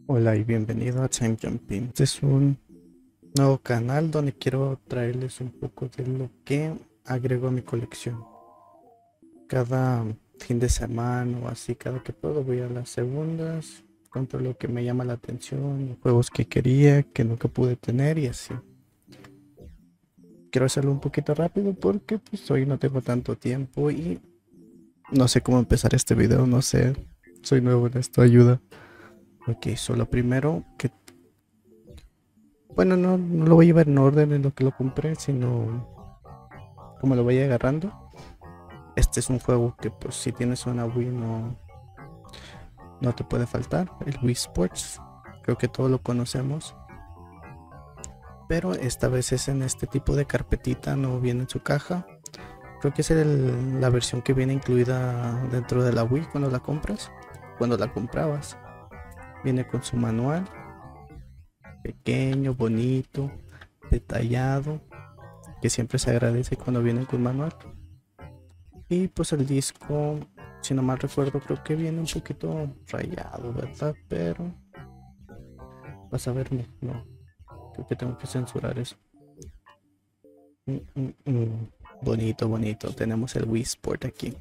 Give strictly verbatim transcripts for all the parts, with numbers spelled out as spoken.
Hola y bienvenido a Time Jumping. Este es un nuevo canal donde quiero traerles un poco de lo que agrego a mi colección. Cada fin de semana o así, cada que puedo voy a las segundas, compro lo que me llama la atención, juegos que quería, que nunca pude tener y así. Quiero hacerlo un poquito rápido porque pues hoy no tengo tanto tiempo y no sé cómo empezar este video, no sé, soy nuevo en esto, ayuda. Ok, solo primero que Bueno, no, no lo voy a llevar en orden en lo que lo compré, sino como lo vaya agarrando. Este es un juego que pues si tienes una Wii no, no te puede faltar, el Wii Sports. Creo que todos lo conocemos. Pero esta vez es en este tipo de carpetita, no viene en su caja. Creo que es el- la versión que viene incluida dentro de la Wii cuando la compras. Cuando la comprabas. Viene con su manual, pequeño, bonito, detallado, que siempre se agradece cuando vienen con manual. Y pues el disco, si no mal recuerdo, creo que viene un poquito rayado, ¿verdad? Pero vas a ver, no, no, creo que tengo que censurar eso. Mm, mm, mm. Bonito, bonito. Tenemos el Wii Sport aquí.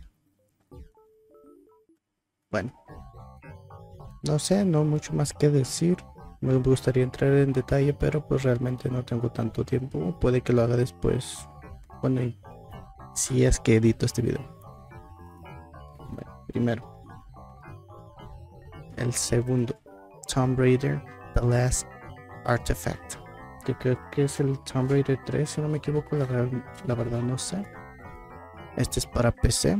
Bueno, no sé, no mucho más que decir. Me gustaría entrar en detalle, pero pues realmente no tengo tanto tiempo. Puede que lo haga después. Bueno, y si es que edito este video. Bueno, primero, el segundo, Tomb Raider, The Last Artifact, que creo que es el Tomb Raider tres, si no me equivoco, la, real- la verdad no sé. Este es para P C.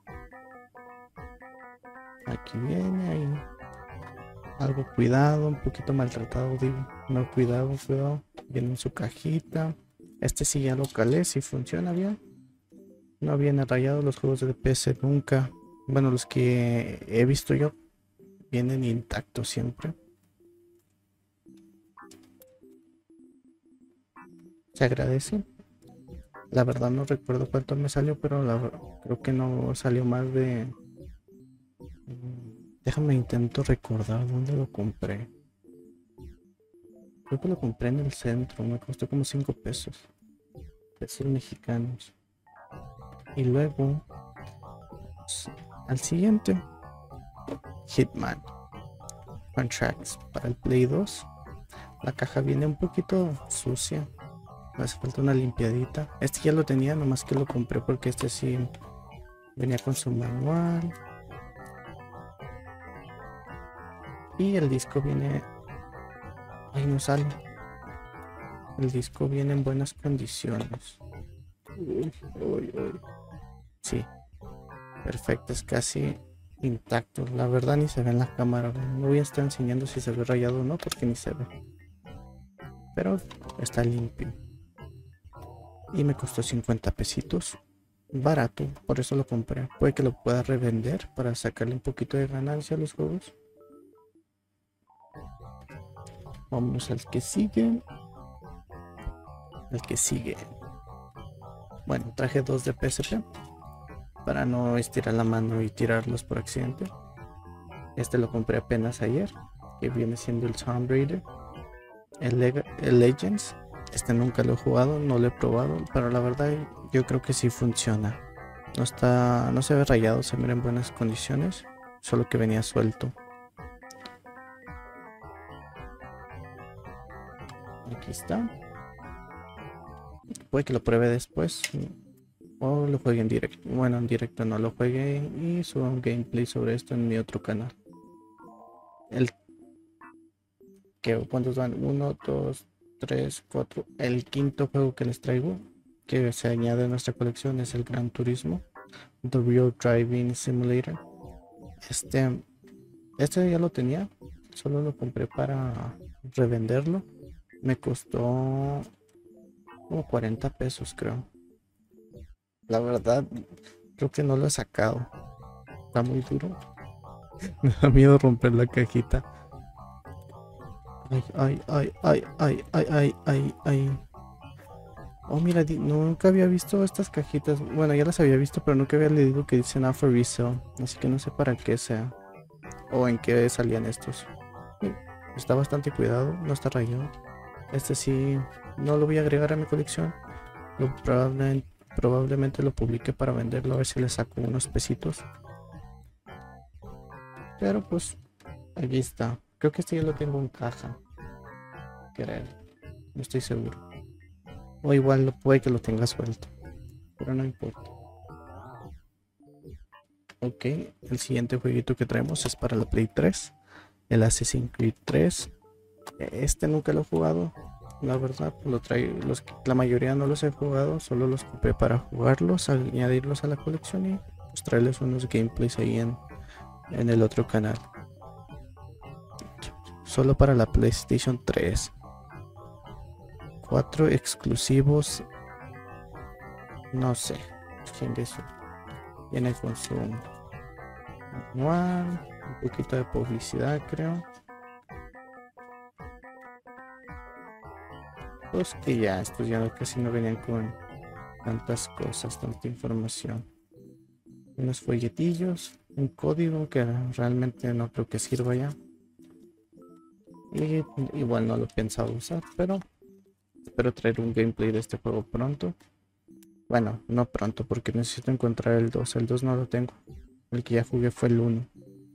Aquí viene ahí. Algo cuidado, un poquito maltratado, digo. No, cuidado, cuidado. Viene en su cajita. Este sí ya lo calé, si funciona bien. No viene rayado, los juegos de P C nunca. Bueno, los que he visto yo vienen intactos siempre. Se agradece. La verdad no recuerdo cuánto me salió, pero la, creo que no salió más de... Déjame intento recordar dónde lo compré. Creo que lo compré en el centro, me costó como cinco pesos. Pesos mexicanos. Y luego, s- al siguiente, Hitman Contracts para el Play dos. La caja viene un poquito sucia. Me hace falta una limpiadita. Este ya lo tenía, nomás que lo compré porque este sí venía con su manual. Y el disco viene... Ahí no sale. El disco viene en buenas condiciones. Uy, uy, uy. Sí, perfecto, es casi intacto. La verdad ni se ve en la cámara. No voy a estar enseñando si se ve rayado o no porque ni se ve. Pero está limpio. Y me costó cincuenta pesitos. Barato, por eso lo compré. Puede que lo pueda revender para sacarle un poquito de ganancia a los juegos. Vamos al que sigue. Al que sigue. Bueno, traje dos de P S P para no estirar la mano y tirarlos por accidente. Este lo compré apenas ayer, que viene siendo el Tomb Raider. El, Leg el Legends, este nunca lo he jugado, no lo he probado, pero la verdad yo creo que sí funciona. No está, no se ve rayado, se mira en buenas condiciones, solo que venía suelto. Aquí está. Puede que lo pruebe después o lo juegue en directo. Bueno, en directo no lo juegue y suba un gameplay sobre esto en mi otro canal. El que, ¿cuántos van? Uno, dos, tres, cuatro. El quinto juego que les traigo, que se añade a nuestra colección, es el Gran Turismo, The Real Driving Simulator. Este, este ya lo tenía, solo lo compré para revenderlo. Me costó como cuarenta pesos, creo. La verdad, creo que no lo he sacado. Está muy duro. Me da miedo romper la cajita. Ay, ay, ay, ay, ay, ay, ay, ay, ay. Oh, mira, nunca había visto estas cajitas. Bueno, ya las había visto, pero nunca había leído que dicen "Up for resale". Así que no sé para qué sea. O en qué salían estos. Está bastante cuidado, no está rayado. Este sí, no lo voy a agregar a mi colección. Lo probable- probablemente lo publique para venderlo, a ver si le saco unos pesitos. Pero pues, aquí está. Creo que este ya lo tengo en caja. Creo, no estoy seguro. O igual lo puede que lo tenga suelto, pero no importa. Ok, el siguiente jueguito que traemos es para la Play tres. El Assassin's Creed tres. Este nunca lo he jugado, la verdad. Lo traigo, los, la mayoría no los he jugado, solo los compré para jugarlos, añadirlos a la colección y pues, traerles unos gameplays ahí en, en el otro canal. Solo para la PlayStation tres. Cuatro exclusivos. No sé. Eso. Viene con su manual, un poquito de publicidad, creo. Pues que ya, estos ya casi no venían con tantas cosas, tanta información. Unos folletillos, un código que realmente no creo que sirva ya. Y igual no lo pensaba usar, pero espero traer un gameplay de este juego pronto. Bueno, no pronto porque necesito encontrar el dos. El dos no lo tengo. El que ya jugué fue el uno.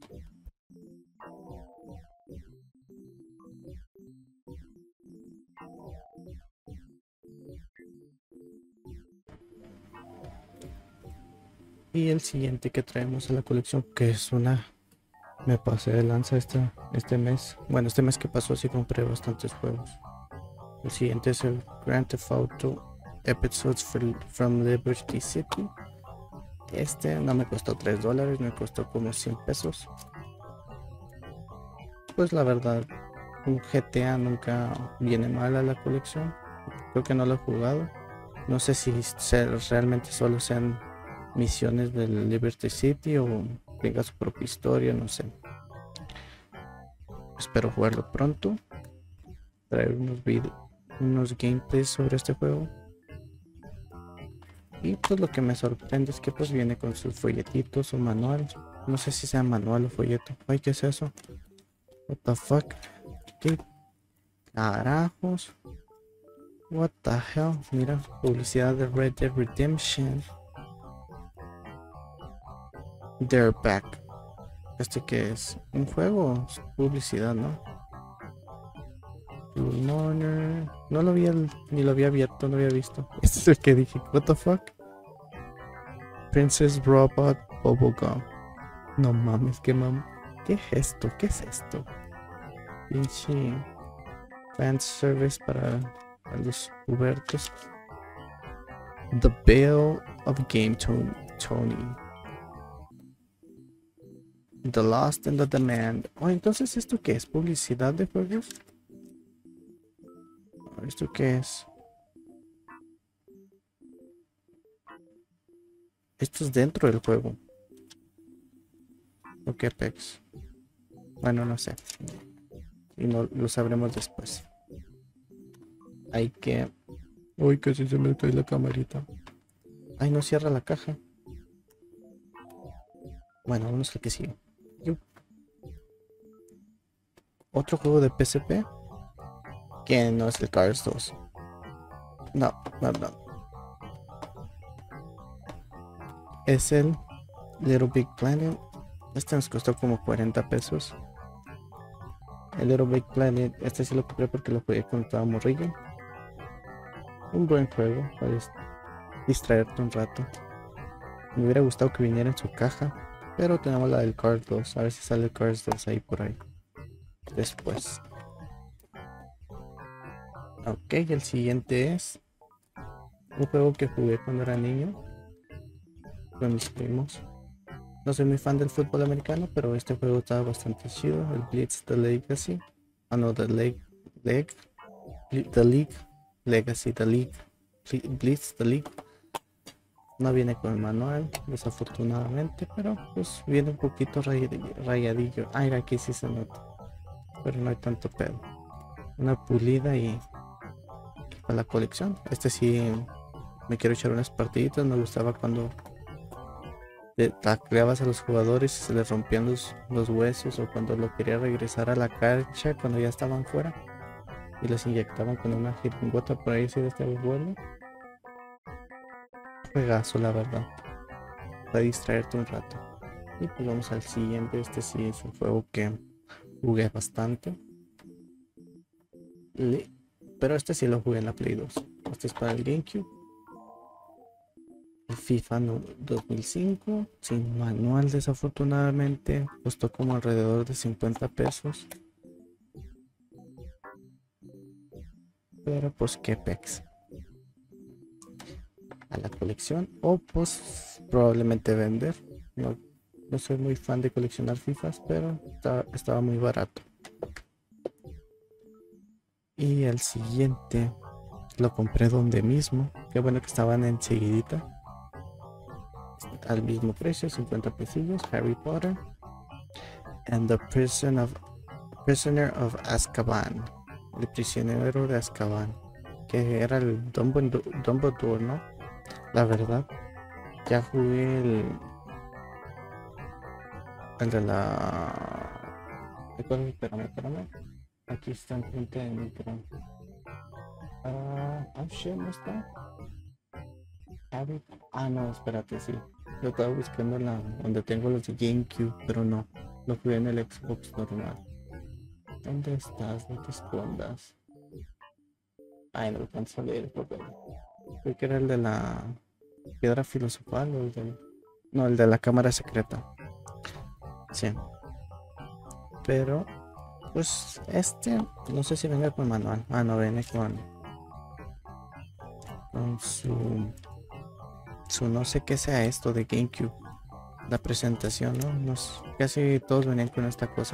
Y el siguiente que traemos a la colección, que es una... Me pasé de lanza este, este mes. Bueno, este mes que pasó sí compré bastantes juegos. El siguiente es el Grand Theft Auto Episodes from Liberty City. Este no me costó tres dólares, me costó como cien pesos. Pues la verdad, un G T A nunca viene mal a la colección. Creo que no lo he jugado. No sé si realmente solo sean misiones del Liberty City o tenga su propia historia, no sé. Espero jugarlo pronto. Traer unos videos, unos gameplays sobre este juego. Y pues lo que me sorprende es que pues viene con sus folletitos, su manual. No sé si sea manual o folleto. Ay, ¿qué es eso? What the fuck? ¿Qué carajos? What the hell? Mira, publicidad de Red Dead Redemption. They're back. ¿Este qué es? ¿Un juego? Es publicidad, ¿no? Blue Moner. No lo había, ni lo había abierto, no había visto. Este es el que dije, what the fuck? Princess Robot Bubblegum. No mames, qué mam... ¿Qué es esto? ¿Qué es esto? Pinche fan service para, para los pubertos. The Bale of Game Tony. Tony. The Lost and the Demand. Oh, entonces ¿esto qué es? ¿Publicidad de juegos? ¿Esto qué es? Esto es dentro del juego. ¿O qué pex? Bueno, no sé. Y no lo sabremos después. Hay que... Uy, casi se me cae la camarita. Ay, no cierra la caja. Bueno, vamos al que sigue. Otro juego de P S P. Que no es el Cars dos. No, no, no. Es el Little Big Planet. Este nos costó como cuarenta pesos. El Little Big Planet, este sí lo compré porque lo jugué cuando estaba morrillo. Un buen juego para distraerte un rato. Me hubiera gustado que viniera en su caja, pero tenemos la del Cars dos. A ver si sale el Cars dos ahí por ahí después. Ok, el siguiente es un juego que jugué cuando era niño con mis primos. No soy muy fan del fútbol americano, pero este juego estaba bastante chido. El Blitz the Legacy. Ah, no, The League. League. The League. Legacy, The League. Blitz the League. No viene con el manual, desafortunadamente, pero pues viene un poquito rayadillo. Ah, aquí sí se nota. Pero no hay tanto pedo. Una pulida y para la colección. Este sí me quiero echar unas partiditas. Me gustaba cuando te tacleabas a los jugadores y se les rompían los, los huesos, o cuando lo quería regresar a la cancha cuando ya estaban fuera y les inyectaban con una jeringuota por ahí así de este vuelo. Juegazo, la verdad, para distraerte un rato. Y pues vamos al siguiente. Este sí es un juego que jugué bastante. Le- Pero este sí lo jugué en la Play dos. Este es para el GameCube. El FIFA no- dos mil cinco. Sin manual, desafortunadamente. Costó como alrededor de cincuenta pesos. Pero pues qué pex. A la colección. O pues probablemente vender. No, no soy muy fan de coleccionar FIFAs, pero estaba, estaba muy barato. Y el siguiente lo compré donde mismo. Qué bueno que estaban enseguidita. Al mismo precio, cincuenta pesillos. Harry Potter and the Prison of, Prisoner of Azkaban. El prisionero de Azkaban. Que era el Dumbledore, Dumbledore, ¿no? La verdad, ya jugué el, el de la... ¿Recuerdo? Espérame, espérame. Aquí está enfrente de mí, pero... Ah, oh shit, ¿no está? Harry... Ah, no, espérate, sí. Lo estaba buscando en la... donde tengo los de GameCube, pero no. Lo jugué en el Xbox normal. ¿Dónde estás? No te escondas. Ay, no alcanzo a leer el papel. Creo que era el de la piedra filosofal o el de... No, el de la cámara secreta. Sí. Pero, pues, este... No sé si venga con manual. Ah, no, viene con... Con su... Su no sé qué sea esto de GameCube. La presentación, ¿no? Nos, casi todos venían con esta cosa.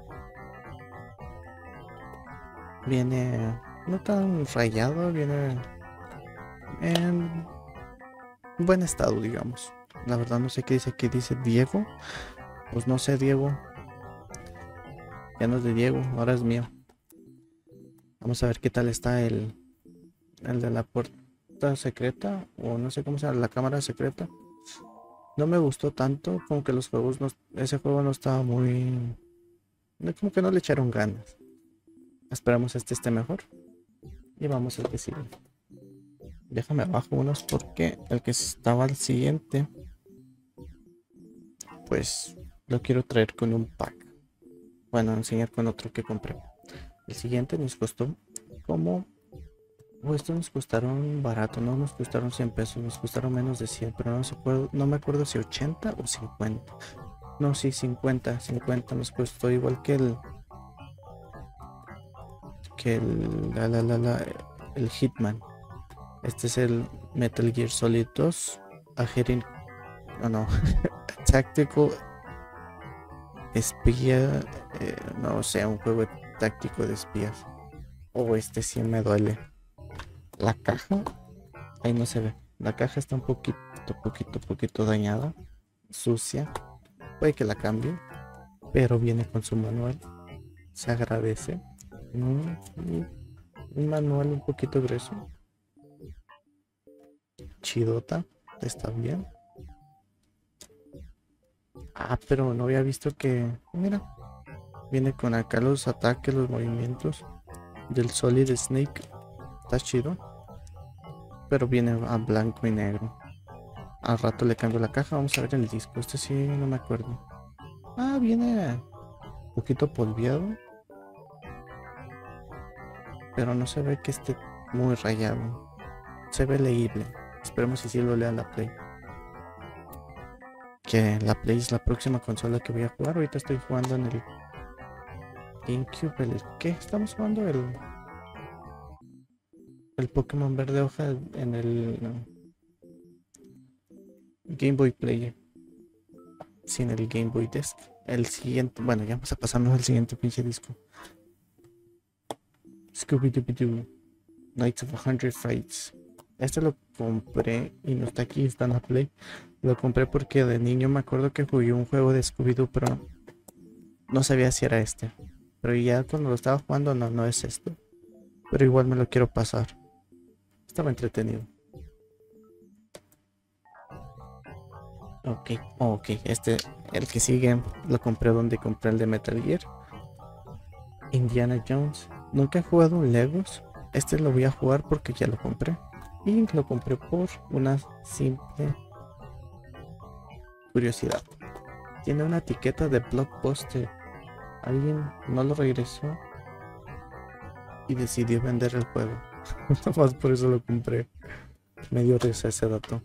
Viene no tan rayado, viene en buen estado, digamos. La verdad no sé qué dice aquí, dice Diego. Pues no sé, Diego. Ya no es de Diego, ahora es mío. Vamos a ver qué tal está el, el de la puerta secreta, o no sé cómo se llama, la cámara secreta. No me gustó tanto, como que los juegos no, ese juego no estaba muy... no, como que no le echaron ganas. Esperamos este esté mejor. Y vamos al que sigue. Déjame abajo unos porque el que estaba al siguiente, pues lo quiero traer con un pack. Bueno, enseñar con otro que compré. El siguiente nos costó como... Oh, estos nos costaron barato, no nos costaron cien pesos, nos costaron menos de cien, pero no, se acuerdo, no me acuerdo si ochenta o cincuenta. No, sí, cincuenta, cincuenta nos costó igual que el... que el... La, la, la, la, el Hitman. Este es el Metal Gear Solid dos. A Herin... No, no. Tactical espía, eh, no sé, un juego táctico de espías. O oh, este sí me duele. La caja, ahí no se ve. La caja está un poquito, poquito, poquito dañada, sucia. Puede que la cambie, pero viene con su manual. Se agradece. Un, un manual un poquito grueso. Chidota, está bien. Ah, pero no había visto que, mira, viene con acá los ataques, los movimientos del Solid Snake. Está chido. Pero viene a blanco y negro. Al rato le cambio la caja. Vamos a ver el disco. Este sí no me acuerdo. Ah, viene un poquito polviado. Pero no se ve que esté muy rayado. Se ve leíble. Esperemos si sí lo lea la Play. Que la Play es la próxima consola que voy a jugar. Ahorita estoy jugando en el GameCube. ¿El qué estamos jugando? El... El Pokémon verde hoja en el Game Boy Player. Sin el Game Boy Disc. El siguiente, bueno, ya vamos a pasarnos al siguiente pinche disco. Scooby-Doo Nights of a Hundred Frights. Este lo compré y no está aquí, está en la Play. Lo compré porque de niño me acuerdo que jugué un juego de Scooby-Doo, pero no sabía si era este. Pero ya cuando lo estaba jugando, no, no es esto. Pero igual me lo quiero pasar. Estaba entretenido. Ok, ok, este, el que sigue, lo compré donde compré el de Metal Gear. Indiana Jones. Nunca he jugado un Legos. Este lo voy a jugar porque ya lo compré. Y lo compré por una simple curiosidad. Tiene una etiqueta de Blockbuster. Alguien no lo regresó y decidió vender el juego. Nomás por eso lo compré. Me dio risa ese dato.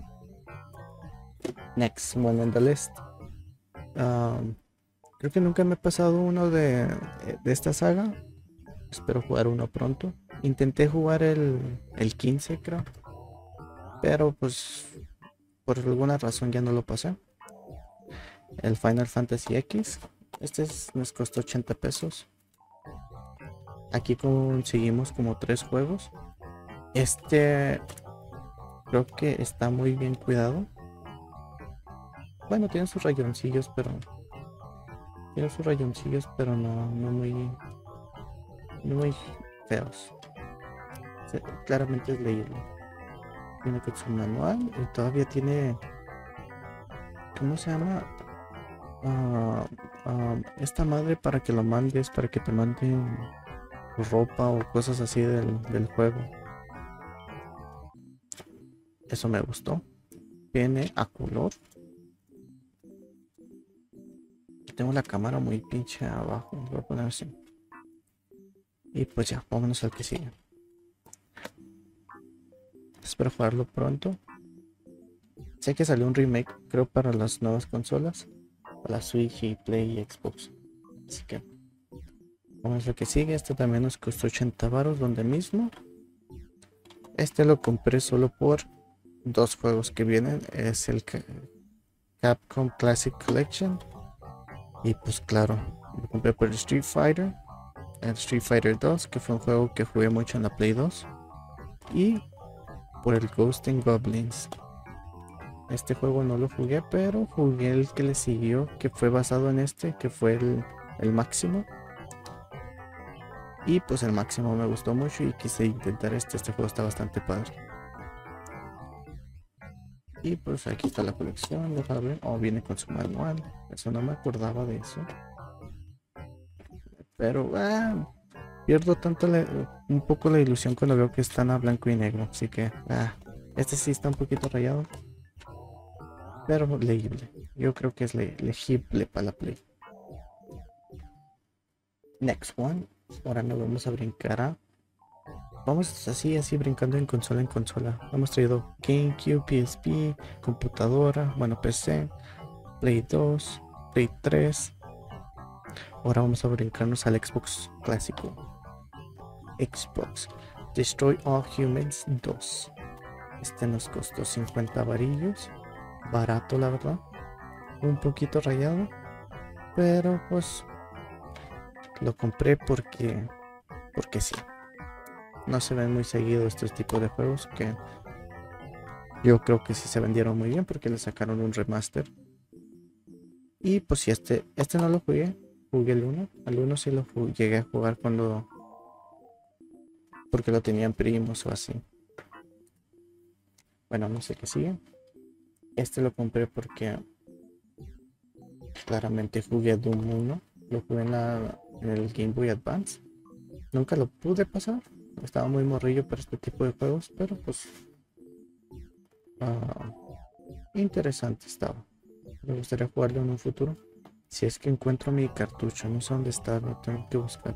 Next one on the list. Um, creo que nunca me he pasado uno de, de esta saga. Espero jugar uno pronto. Intenté jugar el, el quince, creo. Pero pues por alguna razón ya no lo pasé. El Final Fantasy X. Este es- nos costó ochenta pesos. Aquí conseguimos como tres juegos. Este creo que está muy bien cuidado. Bueno, tiene sus rayoncillos, pero tiene sus rayoncillos, pero no, no muy, no muy feos. Se- claramente es leíble. Viene con su manual y todavía tiene, ¿cómo se llama? Ah, ah, esta madre para que lo mandes, para que te manden ropa o cosas así del, del juego. Eso me gustó. Viene a color. Tengo la cámara muy pinche abajo. Lo voy a poner así. Y pues ya, vámonos al que sigue. Espero jugarlo pronto. Sé que salió un remake, creo, para las nuevas consolas. Para la Switch y Play y Xbox. Así que vamos al que sigue. Este también nos costó ochenta baros donde mismo. Este lo compré solo por dos juegos que vienen. Es el Capcom Classic Collection. Y pues claro, lo compré por el Street Fighter. El Street Fighter dos, que fue un juego que jugué mucho en la Play dos. Y por el Ghost and Goblins. Este juego no lo jugué, pero jugué el que le siguió, que fue basado en este, que fue el, el máximo. Y pues el máximo me gustó mucho y quise intentar este. Este juego está bastante padre. Y pues aquí está la colección, déjame ver. Oh, viene con su manual. Eso no me acordaba de eso. Pero ah, pierdo tanto la- un poco la ilusión cuando veo que están a blanco y negro. Así que ah, este sí está un poquito rayado. Pero legible. Yo creo que es le legible para la Play. Next one. Ahora nos vamos a brincar a... Vamos así, así brincando en consola en consola. Hemos traído GameCube, P S P, computadora, bueno, P C, Play dos, Play tres. Ahora vamos a brincarnos al Xbox clásico. Xbox Destroy All Humans dos. Este nos costó cincuenta varillos. Barato, la verdad. Un poquito rayado. Pero pues lo compré porque... Porque sí. No se ven muy seguido estos tipos de juegos que yo creo que sí se vendieron muy bien porque le sacaron un remaster. Y pues si este, este no lo jugué, jugué el uno. Al uno sí lo jugué, llegué a jugar cuando... Porque lo tenían primos o así. Bueno, no sé qué sigue. Este lo compré porque claramente jugué Doom uno. Lo jugué en, la, en el Game Boy Advance. Nunca lo pude pasar. Estaba muy morrillo para este tipo de juegos, pero pues... Uh, interesante estaba. Me gustaría jugarlo en un futuro. Si es que encuentro mi cartucho, no sé dónde está, lo tengo que buscar.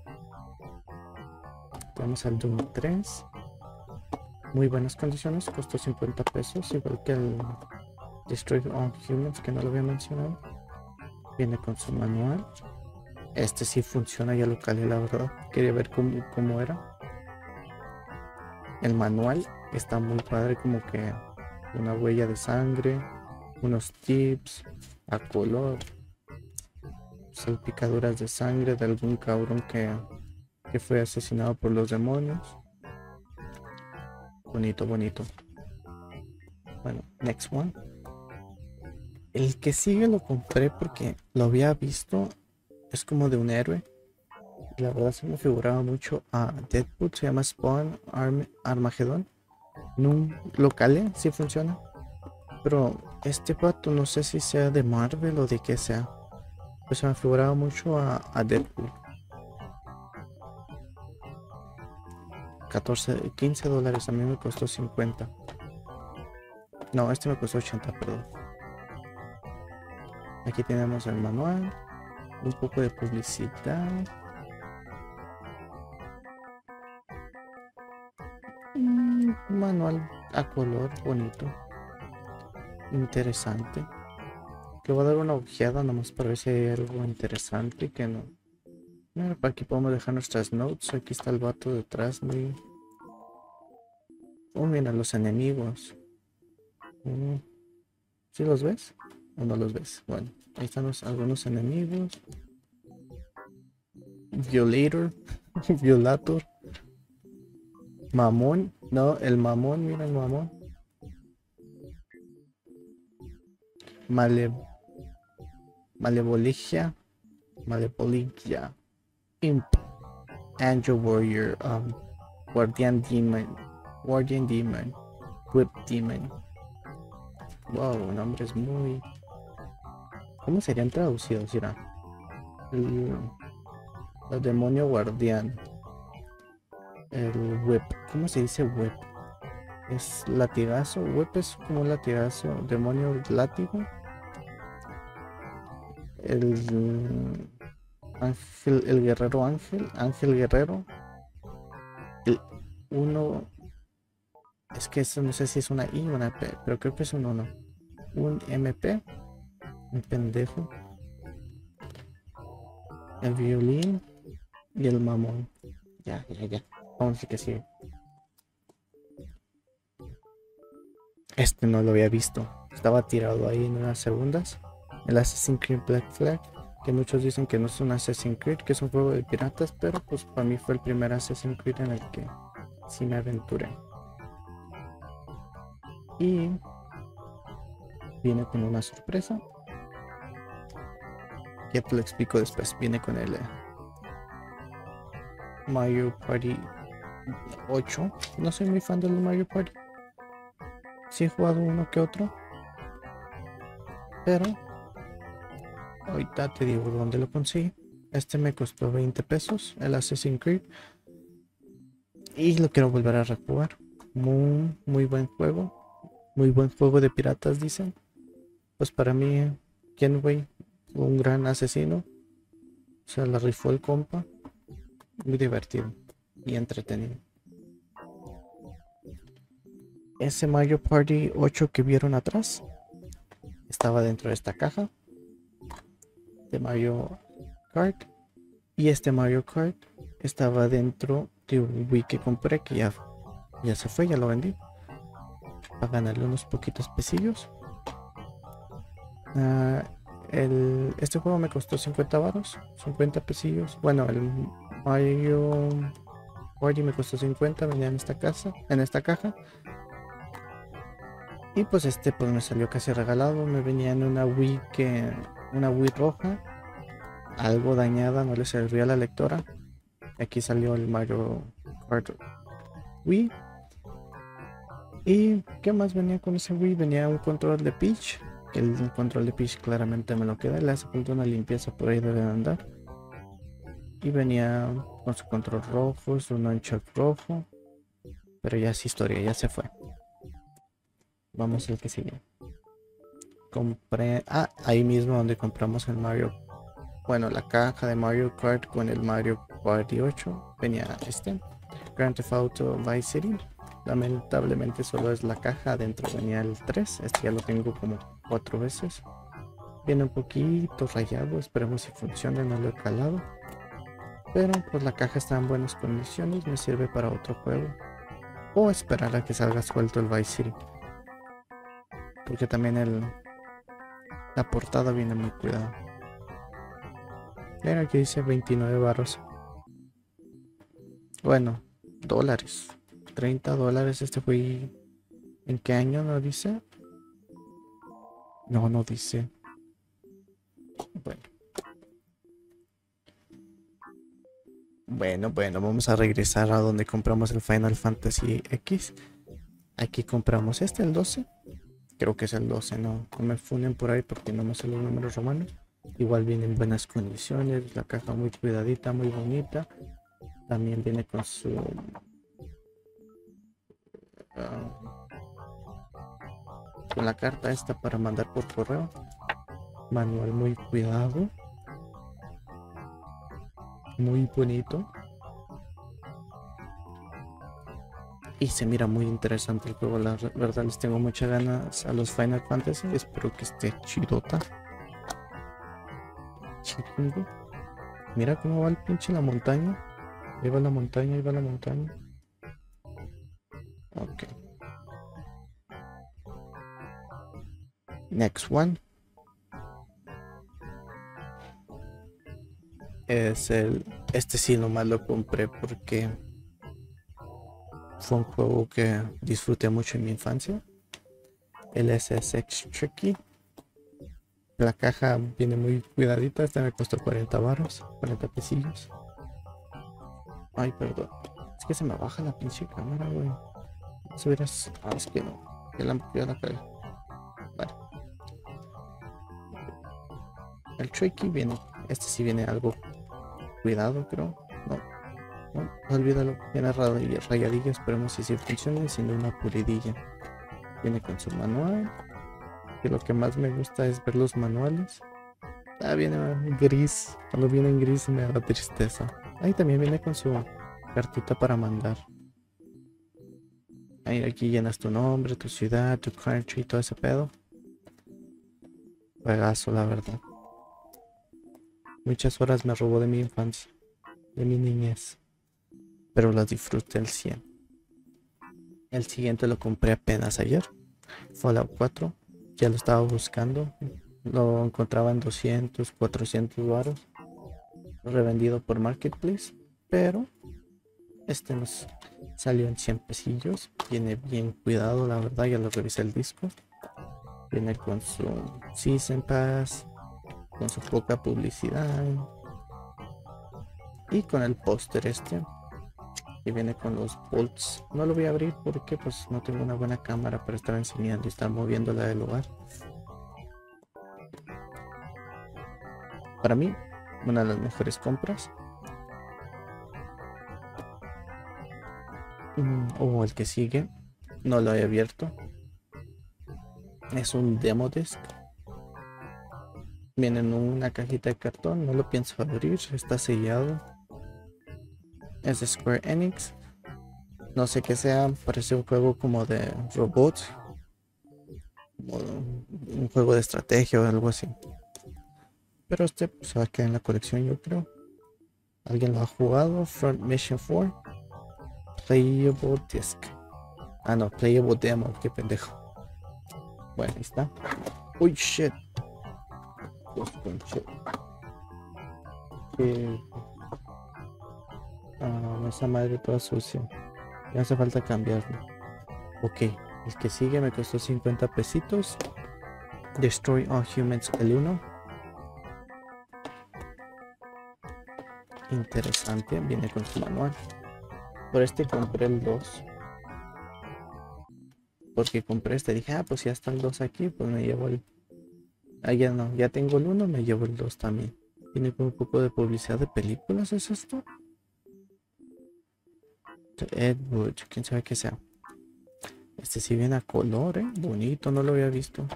Vamos al Doom tres. Muy buenas condiciones, costó cincuenta pesos, igual que el Destroy All Humans, que no lo había mencionado. Viene con su manual. Este sí funciona, ya lo calé, la verdad. Quería ver cómo, cómo era. El manual está muy padre, como que una huella de sangre, unos tips a color, salpicaduras de sangre de algún cabrón que, que fue asesinado por los demonios. Bonito, bonito. Bueno, next one. El que sigue lo compré porque lo había visto. Es como de un héroe. La verdad se me figuraba mucho a Deadpool. Se llama Spawn Arm Armageddon. No lo calé, sí funciona. Pero Este pato no sé si sea de Marvel o de qué sea. Pues se me figuraba mucho a, a Deadpool. catorce, quince dólares, a mí me costó cincuenta. No, este me costó ochenta, perdón. Aquí tenemos el manual, un poco de publicidad. Un manual a color bonito, interesante. Le voy a dar una ojeada nomás para ver si hay algo interesante que no. Mira, para aquí podemos dejar nuestras notes. Aquí está el vato detrás, muy. Oh, mira los enemigos. Mm, ¿sí los ves? ¿O no los ves? Bueno, ahí están los, algunos enemigos. Violator. Violator. Mamón. No, el mamón, mira el mamón. Male... Malevoligia. Malevoligia. Imp. Angel Warrior. Um, Guardian Demon. Guardian Demon. Whip Demon. Wow, nombres muy... ¿Cómo serían traducidos? Mira. El, el demonio guardián. El whip. ¿Cómo se dice whip? Es latigazo. Whip es como un latigazo. Demonio látigo. El ángel, el guerrero ángel. Ángel guerrero. El uno. Es que eso no sé si es una I o una P, pero creo que es un uno. Un M P. Un pendejo. El violín. Y el mamón. Ya, ya, ya. Vamos a ver que sigue. Este no lo había visto. Estaba tirado ahí en unas segundas. El Assassin's Creed Black Flag. Que muchos dicen que no es un Assassin's Creed, que es un juego de piratas. Pero pues para mí fue el primer Assassin's Creed en el que sí me aventuré. Y viene con una sorpresa. Ya te lo explico después. Viene con el Mario Party ocho. No soy muy fan del Mario Party. Sí he jugado uno que otro. Pero ahorita te digo dónde lo conseguí. Este me costó veinte pesos. El Assassin's Creed. Y lo quiero volver a rejugar. Muy, muy buen juego. Muy buen juego de piratas, dicen. Pues para mí, Kenway, un gran asesino. O sea, la rifó el compa. Muy divertido y entretenido. Ese Mario Party ocho que vieron atrás estaba dentro de esta caja de Mario Kart. Y este Mario Kart estaba dentro de un Wii que compré, que ya, ya se fue, ya lo vendí. Para ganarle unos poquitos pesillos. Uh, el, este juego me costó cincuenta varos, cincuenta pesillos. Bueno, el Mario Party me costó cincuenta, venía en esta casa, en esta caja. Y pues este pues me salió casi regalado. Me venía en una Wii que una Wii roja, algo dañada, no le servía la lectora. Aquí salió el Mario Kart Wii. ¿Y qué más venía con ese Wii? Venía un control de Peach. El control de Peach claramente me lo queda. Le hace falta una limpieza, por ahí debe andar. Y venía con su control rojo, su nunchuck rojo. Pero ya es historia, ya se fue. Vamos al que sigue. Compré... Ah, ahí mismo donde compramos el Mario... Bueno, la caja de Mario Kart con el Mario Party ocho. Venía este. Grand Theft Auto Vice City. Lamentablemente solo es la caja, adentro venía el tres, este ya lo tengo como cuatro veces. Viene un poquito rayado, esperemos si funcione, no lo he calado. Pero pues la caja está en buenas condiciones, me sirve para otro juego. O esperar a que salga suelto el Vice City. Porque también el la portada viene muy cuidada. Mira aquí dice veintinueve barros. Bueno, dólares. treinta dólares. Este fue... ¿En qué año no dice? No, no dice. Bueno. Bueno, bueno, vamos a regresar a donde compramos el Final Fantasy X. Aquí compramos este, el doce. Creo que es el doce, no, no me funen por ahí porque no me sé los números romanos. Igual viene en buenas condiciones, la caja muy cuidadita, muy bonita. También viene con su uh, con la carta esta para mandar por correo. Manual muy cuidado, muy bonito. Y se mira muy interesante el juego, la verdad les tengo muchas ganas a los Final Fantasy. Espero que esté chidota. Chido. Mira cómo va el pinche la montaña. Ahí va la montaña, ahí va la montaña. Ok. Next one. Es el... Este sí nomás lo compré porque fue un juego que disfruté mucho en mi infancia. El S S X Tricky. La caja viene muy cuidadita. Esta me costó cuarenta baros, cuarenta pesillos. Ay, perdón. Es que se me baja la pinche cámara, güey. Si hubieras... Ah, es que no. Ya la, ya la cagué. Vale. El Tricky viene... Este sí viene algo cuidado, creo. No. No, olvídalo. Viene rayadilla. Esperemos si sí funcione. Siendo una pulidilla. Viene con su manual. Que lo que más me gusta es ver los manuales. Ah, viene gris. Cuando viene en gris me da tristeza. Ahí también viene con su cartita para mandar. Ahí aquí llenas tu nombre, tu ciudad, tu country, todo ese pedo. Juegazo, la verdad. Muchas horas me robó de mi infancia, de mi niñez. Pero las disfruté al cien. El siguiente lo compré apenas ayer. Fallout cuatro. Ya lo estaba buscando. Lo encontraba en doscientos, cuatrocientos baros. Revendido por Marketplace. Pero este nos salió en cien pesillos. Viene bien cuidado, la verdad. Ya lo revisé el disco. Viene con su Season Pass. Con su poca publicidad. Y con el póster este. Y viene con los bolts. No lo voy a abrir porque pues no tengo una buena cámara para estar enseñando y estar moviéndola del lugar. Para mí, una de las mejores compras. Mm, o el que sigue. No lo he abierto. Es un demo disc. Viene en una cajita de cartón. No lo pienso abrir. Está sellado. Es de Square Enix. No sé qué sea. Parece un juego como de robots. Un juego de estrategia o algo así. Pero este pues, se va a quedar en la colección, yo creo. ¿Alguien lo ha jugado? Front Mission cuatro. Playable Disc. Ah, no, Playable Demo. Qué pendejo. Bueno, ahí está. Uy, shit. shit. Que... Ah, esa madre toda sucia. Ya hace falta cambiarlo. Ok, el que sigue me costó cincuenta pesitos. Destroy All Humans el uno. Interesante, viene con su manual. Por este compré el dos. Porque compré este, dije, ah, pues ya está el dos aquí, pues me llevo el... Ah, ya no, ya tengo el uno, me llevo el dos también. Tiene como un poco de publicidad de películas, ¿es esto? Ed Wood, quién sabe qué sea. Este sí viene a color, eh, bonito, no lo había visto.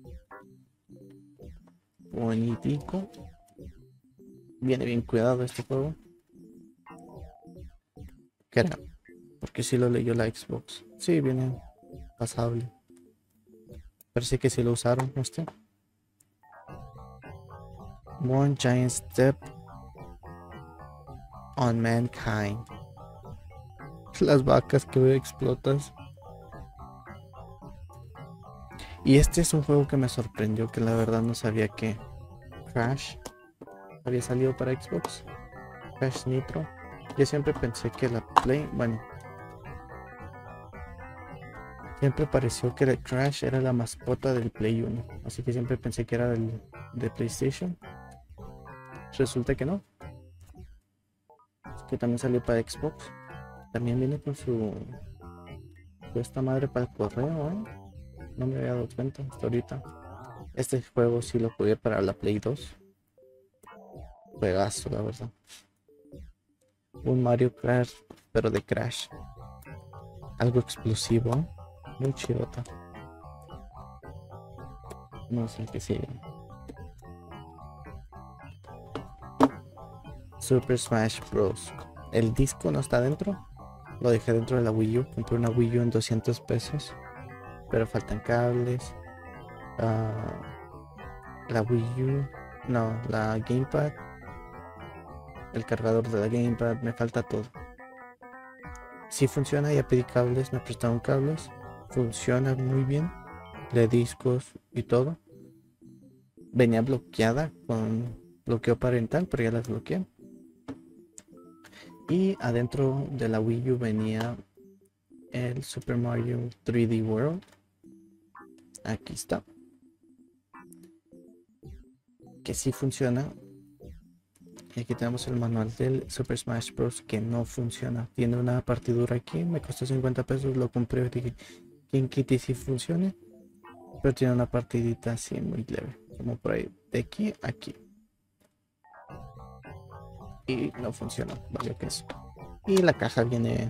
Bonitico. Viene bien cuidado este juego. ¿Qué era? Porque si lo leyó la Xbox. Sí, viene pasable. Parece que sí lo usaron, ¿no está? One giant step on mankind. Las vacas que explotas. Y este es un juego que me sorprendió, que la verdad no sabía que Crash había salido para Xbox. Crash Nitro. Yo siempre pensé que la Play, bueno, siempre pareció que el Crash era la mascota del Play uno. Así que siempre pensé que era del, de PlayStation. Resulta que no. Es que también salió para Xbox. También viene con su, su esta madre para el correo, ¿eh? no me había dado cuenta hasta ahorita. Este juego sí lo jugué para la Play dos. Juegazo, la verdad. Un Mario Kart, pero de Crash. Algo explosivo. Muy chidota. No sé qué sigue. Super Smash Bros. El disco no está dentro. Lo dejé dentro de la Wii U. Compré una Wii U en doscientos pesos. Pero faltan cables. Uh, la Wii U. No, la Gamepad. El cargador de la Gamepad. Me falta todo. Si funciona, ya pedí cables. Me prestaron cables. Funciona muy bien. De discos y todo. Venía bloqueada con bloqueo parental, pero ya la desbloqueé. Y adentro de la Wii U venía el Super Mario tres D World. Aquí está. Que sí funciona. Y aquí tenemos el manual del Super Smash Bros. Que no funciona. Tiene una partidura aquí. Me costó cincuenta pesos. Lo compré. Dije, ¿quién quite si funcione? Pero tiene una partidita así muy leve. Como por ahí. De aquí a aquí. Y no funciona. Vale, que eso. Y la caja viene.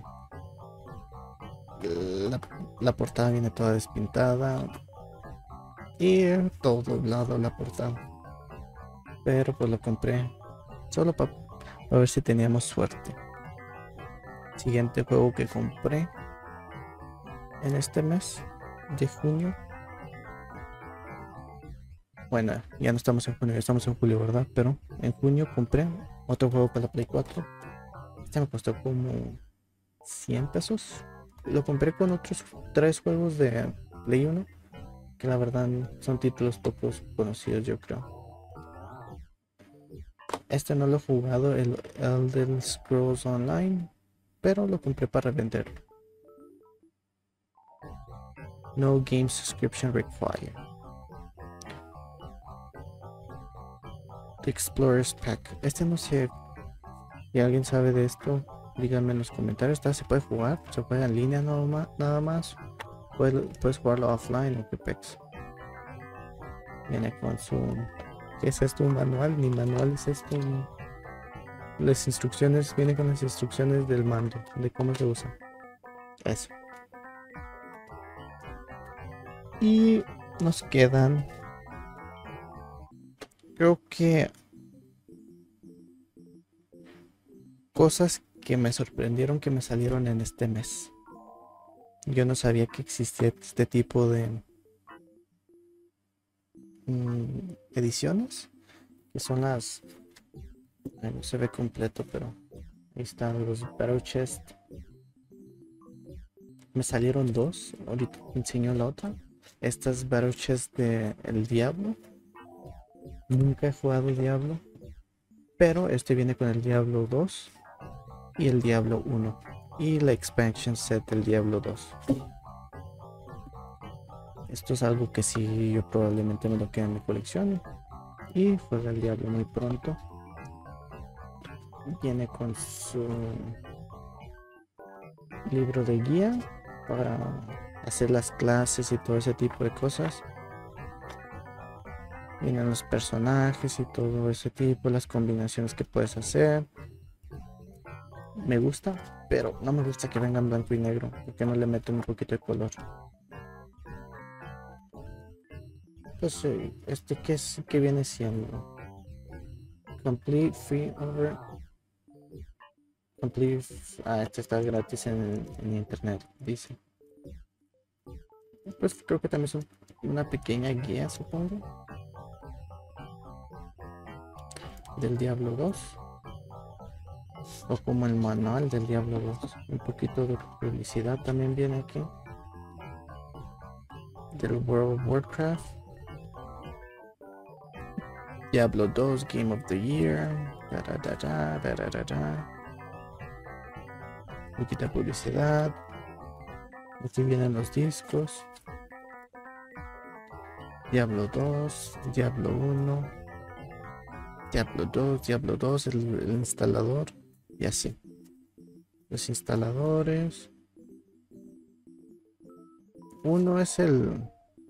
La, la portada viene toda despintada. Y todo doblado la portada. Pero pues lo compré solo para pa ver si teníamos suerte. Siguiente juego que compré en este mes de junio. Bueno, ya no estamos en junio, ya estamos en julio, ¿verdad? Pero en junio compré otro juego para la Play cuatro. Este me costó como cien pesos. Lo compré con otros tres juegos de Play uno. Que la verdad son títulos pocos conocidos, yo creo. Este no lo he jugado, el Elder Scrolls Online, pero lo compré para venderlo. No game subscription required. The Explorers Pack. Este no sé si alguien sabe de esto. Díganme en los comentarios. Esta se puede jugar, se juega en línea nada más. Puedes, puedes jugarlo offline o que pex. Viene con su... ¿Qué es esto? ¿Un manual? Ni manual es esto. Las instrucciones, viene con las instrucciones del mando, de cómo se usa. Eso. Y nos quedan... Creo que... cosas que me sorprendieron que me salieron en este mes. Yo no sabía que existía este tipo de... Mmm, ediciones. Que son las... No se ve completo, pero ahí están los Battle Chest. Me salieron dos. Ahorita te enseño la otra. Esta es Battle Chest de El Diablo. Nunca he jugado Diablo. Pero este viene con el Diablo dos y el Diablo uno. Y la expansion set del Diablo dos. Esto es algo que sí yo probablemente me lo quede en mi colección. Y juega el Diablo muy pronto. Viene con su libro de guía para hacer las clases y todo ese tipo de cosas. Vienen los personajes y todo ese tipo, las combinaciones que puedes hacer. Me gusta, pero no me gusta que venga en blanco y negro, porque no le meto un poquito de color. Pues este que es que viene siendo complete free over complete. Ah, este está gratis en, en internet, dice. Pues creo que también es un, una pequeña guía, supongo, del Diablo dos, o como el manual del Diablo dos. Un poquito de publicidad también viene aquí del World of Warcraft. Diablo dos Game of the Year. Da, da, da, da, da, da, da, da. Un poquito de publicidad. Aquí vienen los discos. Diablo dos, Diablo uno, Diablo dos, Diablo dos, el, el instalador y así. Los instaladores. Uno es el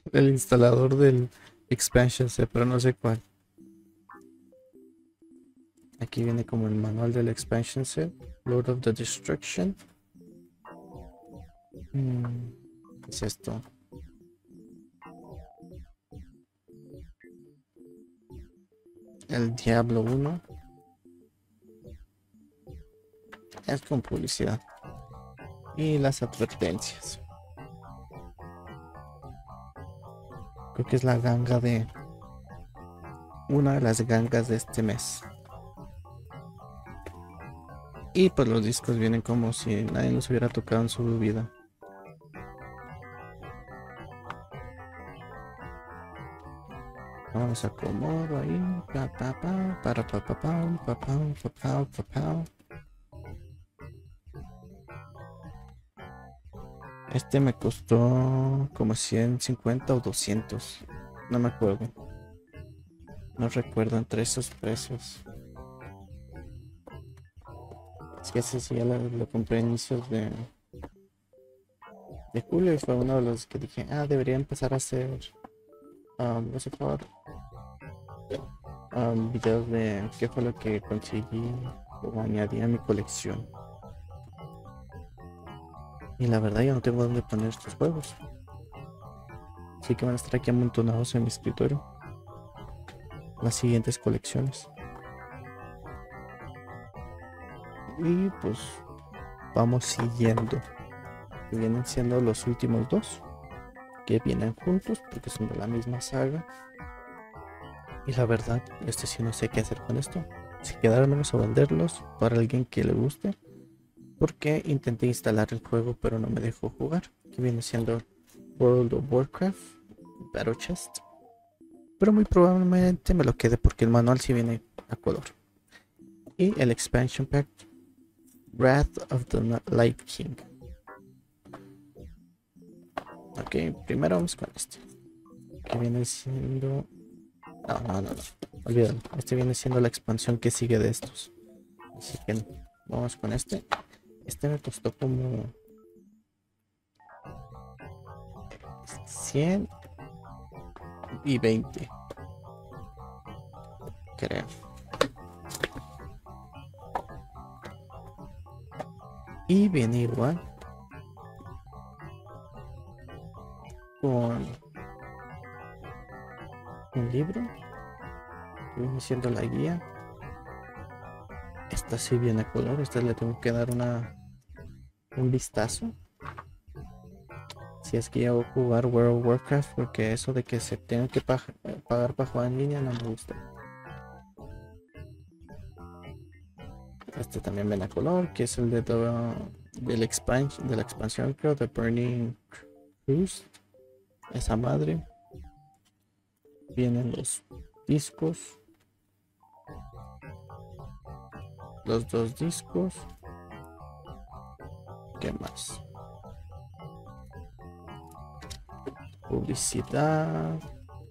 El instalador del expansion set, pero no sé cuál. Aquí viene como el manual del expansion set. Lord of the Destruction. Mm, ¿qué es esto? El Diablo uno. Es con publicidad. Y las advertencias. Creo que es la ganga de... Una de las gangas de este mes. Y pues los discos vienen como si nadie los hubiera tocado en su vida. Vamos a acomodo ahí. Pa, pa, pa, para pa, pa, pa, pa, pa, pa, pa, pa, pa. Este me costó como ciento cincuenta o doscientos. No me acuerdo. No recuerdo entre esos precios. Es que ese sí ya lo, lo compré a inicios de, de julio y fue uno de los que dije, ah, debería empezar a hacer um, no sé, por, um, videos de qué fue lo que conseguí o añadí a mi colección. Y la verdad yo no tengo dónde poner estos juegos. Así que van a estar aquí amontonados en mi escritorio. Las siguientes colecciones. Y pues vamos siguiendo. Que vienen siendo los últimos dos. Que vienen juntos porque son de la misma saga. Y la verdad, este sí no sé qué hacer con esto. Si quedármelos o venderlos para alguien que le guste. Porque intenté instalar el juego pero no me dejó jugar. Que viene siendo World of Warcraft Battle Chest. Pero muy probablemente me lo quede porque el manual sí viene a color. Y el expansion pack Wrath of the Light King. Ok, primero vamos con este. Que viene siendo... No, no, no, no. Olvídalo. Este viene siendo la expansión que sigue de estos. Así que vamos con este. Este me costó como... cien y veinte. Creo. Y viene igual. Con un libro. Que viene siendo la guía. Esta sí viene a color. Esta le tengo que dar una... un vistazo. Si es que llego a jugar World of Warcraft, porque eso de que se tenga que pa pagar para jugar en línea no me gusta. Este también viene a color, que es el de todo, del expansion, de la expansión, creo, de Burning Crusade. Esa madre. Vienen los discos. Los dos discos. ¿Qué más? Publicidad.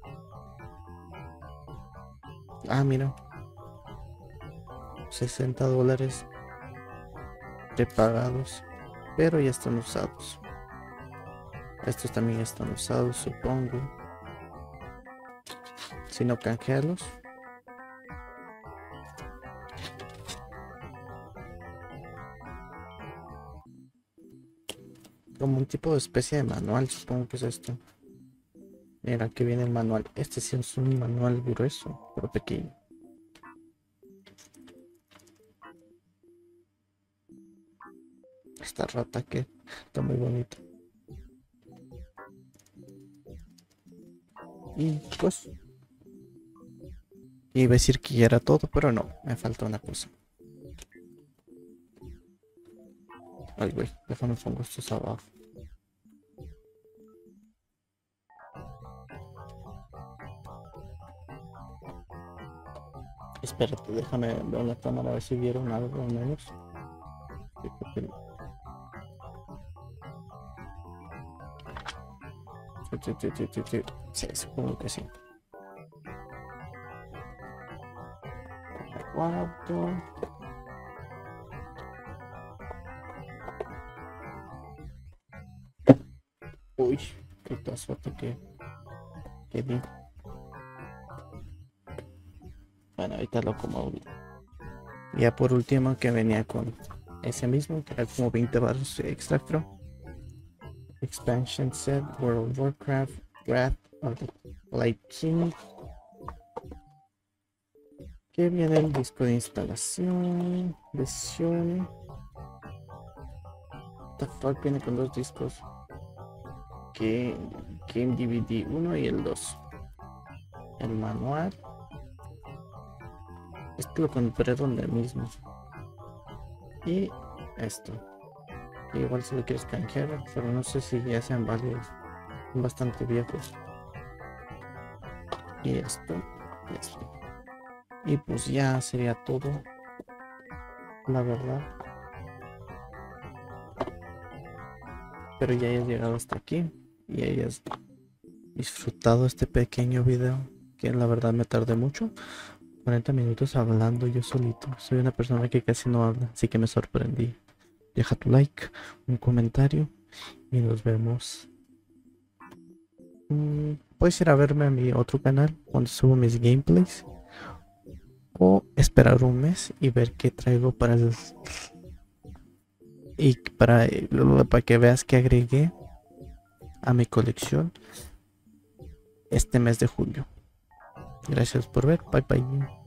Ah, mira. sesenta dólares prepagados. Pero ya están usados. Estos también están usados, supongo. Si no, canjearlos. Como un tipo de especie de manual, supongo que es esto. Mira, que viene el manual. Este sí es un manual grueso, pero pequeño. Esta rata que está muy bonita. Y pues... iba a decir que ya era todo, pero no, me falta una cosa. Ay, güey, déjame pongo estos abajo. Espérate, déjame ver la cámara a ver si vieron algo al menos. Sí, creo que no. Sí, sí, sí, sí, sí, sí. Sí, supongo que sí. Cuarto. Uy, qué suerte que ¿Qué digo? Bueno, ahorita lo como. Ya por último que venía con ese mismo, que era como veinte baros extra. Expansion set, World of Warcraft, Wrath of the Light King. Que viene el disco de instalación, versión. What the fuck, viene con dos discos. Que Game D V D uno y el dos. El manual. Este lo compré donde mismo. Y esto. Que igual si lo quieres canjear, pero no sé si ya sean válidos. Son bastante viejos. Y esto. Y esto. Y pues ya sería todo. La verdad. Pero ya hayas llegado hasta aquí. Y hayas disfrutado este pequeño video. Que la verdad me tardé mucho. cuarenta minutos hablando yo solito. Soy una persona que casi no habla. Así que me sorprendí. Deja tu like, un comentario. Y nos vemos. Mm, puedes ir a verme a mi otro canal cuando subo mis gameplays. O esperar un mes y ver qué traigo para el... Y para, para que veas que agregué a mi colección este mes de julio. Gracias por ver. Bye bye.